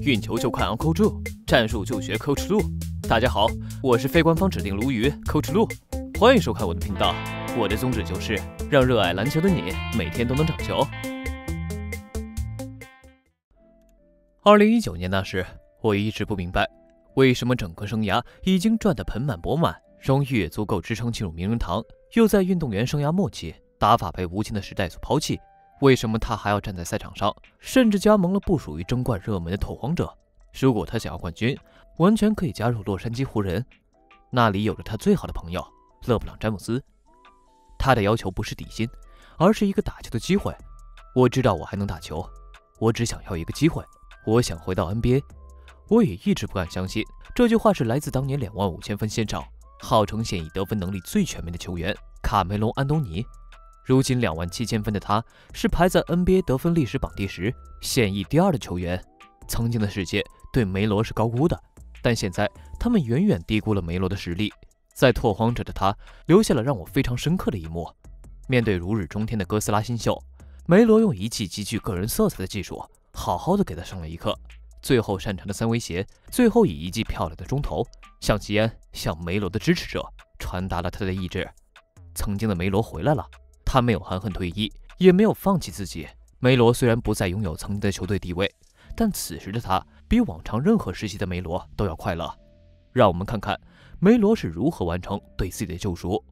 运球就快 on Coach 路，战术就学 Coach 路。大家好，我是非官方指定鲈鱼 Coach 路，欢迎收看我的频道。我的宗旨就是让热爱篮球的你每天都能长球。2019年那时，我一直不明白，为什么整个生涯已经赚得盆满钵满，荣誉也足够支撑进入名人堂，又在运动员生涯末期打法被无情的时代所抛弃，为什么他还要站在赛场上，甚至加盟了不属于争冠热门的拓荒者？如果他想要冠军，完全可以加入洛杉矶湖人，那里有着他最好的朋友勒布朗·詹姆斯。他的要求不是底薪，而是一个打球的机会。我知道我还能打球，我只想要一个机会。我想回到 NBA。 我也一直不敢相信这句话是来自当年25000分线上号称现役得分能力最全面的球员卡梅隆·安东尼。如今27000分的他是排在 NBA 得分历史榜第10，现役第2的球员。曾经的世界对梅罗是高估的，但现在他们远远低估了梅罗的实力。在拓荒者的他留下了让我非常深刻的一幕。面对如日中天的哥斯拉新秀，梅罗用一记极具个人色彩的技术好好的给他上了一课。最后擅长的三威胁，最后以一记漂亮的中投向吉安，向梅罗的支持者传达了他的意志。曾经的梅罗回来了，他没有含恨退役，也没有放弃自己。梅罗虽然不再拥有曾经的球队地位，但此时的他比往常任何时期的梅罗都要快乐。让我们看看梅罗是如何完成对自己的救赎。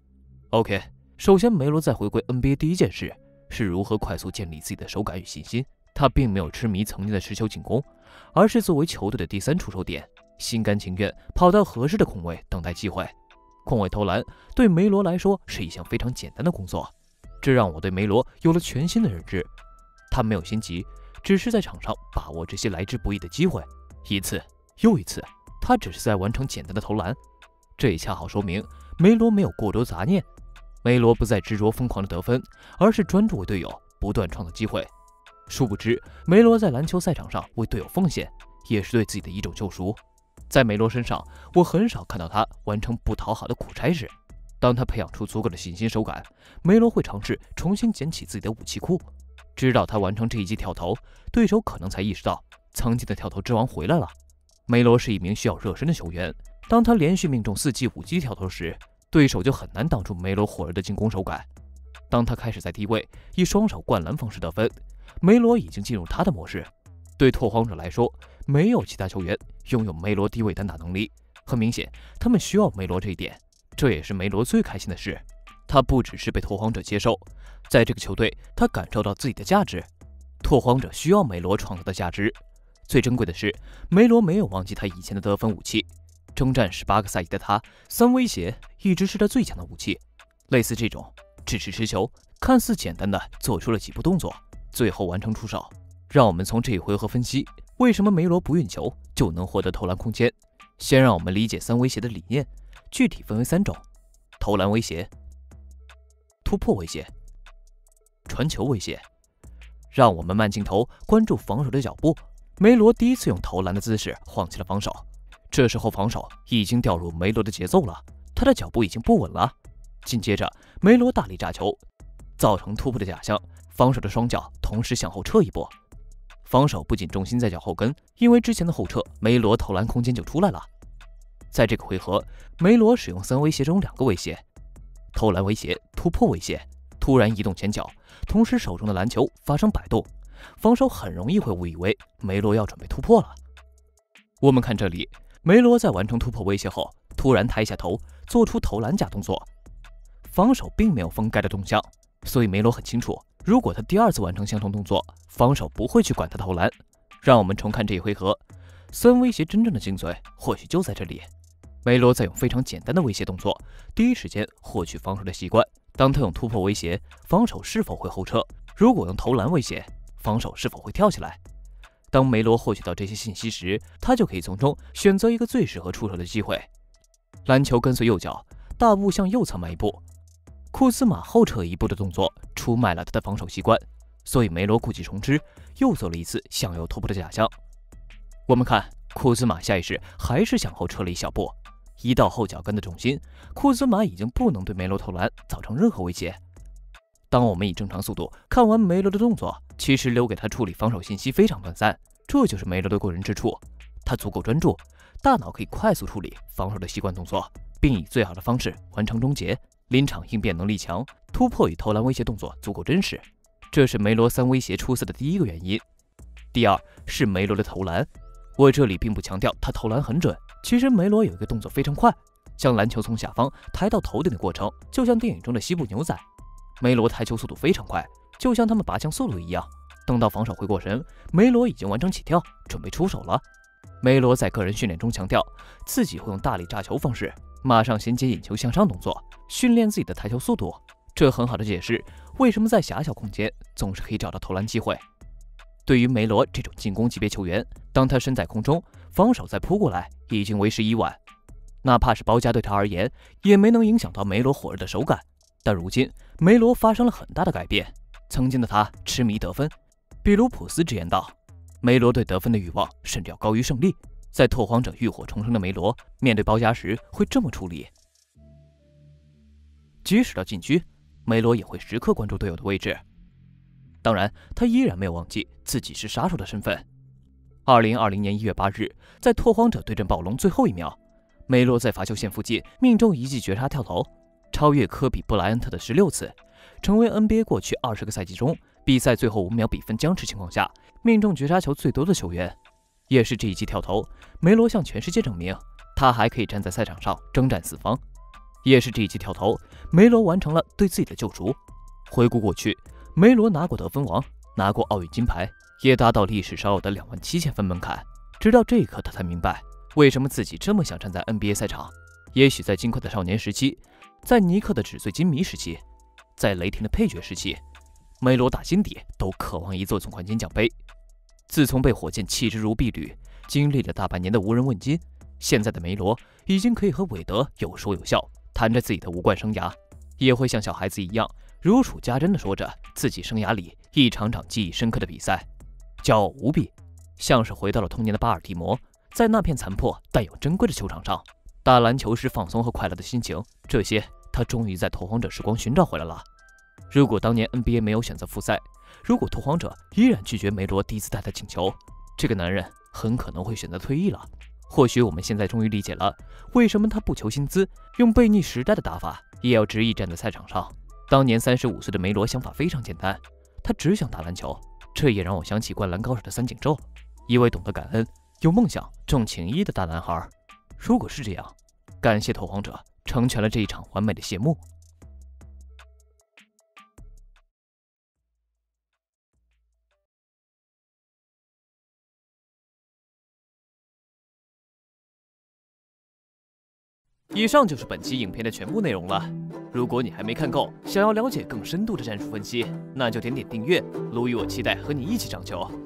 OK， 首先梅罗在回归 NBA 第一件事是如何快速建立自己的手感与信心。他并没有痴迷曾经的持球进攻，而是作为球队的第3出手点，心甘情愿跑到合适的空位等待机会。空位投篮对梅罗来说是一项非常简单的工作，这让我对梅罗有了全新的认知。他没有心急，只是在场上把握这些来之不易的机会，一次又一次，他只是在完成简单的投篮。这也恰好说明梅罗没有过多杂念，梅罗不再执着疯狂的得分，而是专注为队友不断创造机会。殊不知，梅罗在篮球赛场上为队友奉献，也是对自己的一种救赎。在梅罗身上，我很少看到他完成不讨好的苦差事。当他培养出足够的信心手感，梅罗会尝试重新捡起自己的武器库。直到他完成这一记跳投，对手可能才意识到曾经的跳投之王回来了。梅罗是一名需要热身的球员，当他连续命中4记5击跳投时，对手就很难挡住梅罗火热的进攻手感。当他开始在低位以双手灌篮方式得分，梅罗已经进入他的模式。对拓荒者来说，没有其他球员拥有梅罗低位单打能力。很明显，他们需要梅罗这一点，这也是梅罗最开心的事。他不只是被拓荒者接受，在这个球队，他感受到自己的价值。拓荒者需要梅罗创造的价值。最珍贵的是，梅罗没有忘记他以前的得分武器。征战18个赛季的他，三威胁一直是他最强的武器。类似这种只是持球，看似简单的做出了几步动作，最后完成出手。让我们从这一回合分析为什么梅罗不运球就能获得投篮空间。先让我们理解三威胁的理念，具体分为3种：投篮威胁、突破威胁、传球威胁。让我们慢镜头关注防守的脚步。梅罗第一次用投篮的姿势晃起了防守，这时候防守已经掉入梅罗的节奏了，他的脚步已经不稳了。紧接着梅罗大力炸球，造成突破的假象，防守的双脚同时向后撤一步。防守不仅重心在脚后跟，因为之前的后撤，梅罗投篮空间就出来了。在这个回合，梅罗使用3威胁中2个威胁：投篮威胁、突破威胁。突然移动前脚，同时手中的篮球发生摆动，防守很容易会误以为梅罗要准备突破了。我们看这里，梅罗在完成突破威胁后，突然抬下头，做出投篮假动作。防守并没有封盖的动向，所以梅罗很清楚，如果他第2次完成相同动作，防守不会去管他投篮。让我们重看这一回合，3威胁真正的精髓或许就在这里。梅罗在用非常简单的威胁动作，第一时间获取防守的习惯。当他用突破威胁，防守是否会后撤？如果用投篮威胁，防守是否会跳起来？当梅罗获取到这些信息时，他就可以从中选择一个最适合出手的机会。篮球跟随右脚，大步向右侧迈一步，库兹马后撤一步的动作出卖了他的防守习惯，所以梅罗故技重施，又做了一次向右突破的假象。我们看库兹马下意识还是向后撤了一小步，移到后脚跟的重心，库兹马已经不能对梅罗投篮造成任何威胁。当我们以正常速度看完梅罗的动作，其实留给他处理防守信息非常分散， 这就是梅罗的过人之处，他足够专注，大脑可以快速处理防守的习惯动作，并以最好的方式完成终结。临场应变能力强，突破与投篮威胁动作足够真实，这是梅罗3威胁出色的第一个原因。第二是梅罗的投篮，我这里并不强调他投篮很准，其实梅罗有一个动作非常快，将篮球从下方抬到头顶的过程，就像电影中的西部牛仔。梅罗抬球速度非常快，就像他们拔枪速度一样。等到防守回过神，梅罗已经完成起跳，准备出手了。梅罗在个人训练中强调，自己会用大力炸球方式，马上衔接引球向上动作，训练自己的抬球速度。这很好的解释为什么在狭小空间总是可以找到投篮机会。对于梅罗这种进攻级别球员，当他身在空中，防守再扑过来，已经为时已晚。哪怕是包夹对他而言，也没能影响到梅罗火热的手感。但如今，梅罗发生了很大的改变。曾经的他痴迷得分，比如普斯直言道，梅罗对得分的欲望甚至要高于胜利。在拓荒者浴火重生的梅罗，面对包夹时会这么处理。即使到禁区，梅罗也会时刻关注队友的位置。当然，他依然没有忘记自己是杀手的身份。2020年1月8日，在拓荒者对阵暴龙最后一秒，梅罗在罚球线附近命中一记绝杀跳投，超越科比布莱恩特的16次，成为 NBA 过去20个赛季中比赛最后5秒比分僵持情况下命中绝杀球最多的球员。也是这一记跳投，梅罗向全世界证明他还可以站在赛场上征战四方。也是这一记跳投，梅罗完成了对自己的救赎。回顾过去，梅罗拿过得分王，拿过奥运金牌，也达到历史少有的27000分门槛。直到这一刻，他才明白为什么自己这么想站在 NBA 赛场。也许在金块的少年时期，在尼克的纸醉金迷时期，在雷霆的配角时期，梅罗打心底都渴望一座总冠军奖杯。自从被火箭弃之如敝履，经历了大半年的无人问津，现在的梅罗已经可以和韦德有说有笑，谈着自己的无冠生涯，也会像小孩子一样如数家珍地说着自己生涯里一场场记忆深刻的比赛，骄傲无比，像是回到了童年的巴尔的摩，在那片残破但又珍贵的球场上，打篮球时放松和快乐的心情，这些他终于在拓荒者时光寻找回来了。如果当年 NBA 没有选择复赛，如果拓荒者依然拒绝梅罗第一次带他请求，这个男人很可能会选择退役了。或许我们现在终于理解了，为什么他不求薪资，用背逆时代的打法，也要执意站在赛场上。当年35岁的梅罗想法非常简单，他只想打篮球。这也让我想起灌篮高手的三井寿，一位懂得感恩、有梦想、重情义的大男孩。如果是这样，感谢拓荒者成全了这一场完美的谢幕。以上就是本期影片的全部内容了。如果你还没看够，想要了解更深度的战术分析，那就点点订阅，卢与我期待和你一起上球。